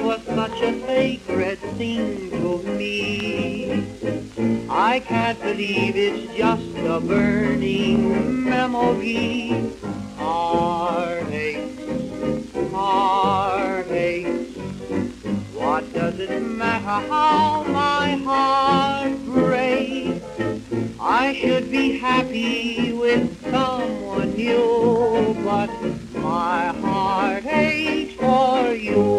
was such a sacred thing to me. I can't believe it's just a burning memory. Heartaches, heartaches, what does it matter how my heart breaks? I should be happy with someone new, but my heart aches for you.